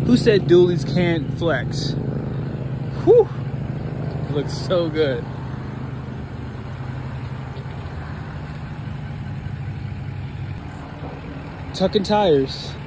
Who said dualies can't flex? Whew! It looks so good. Tucking tires.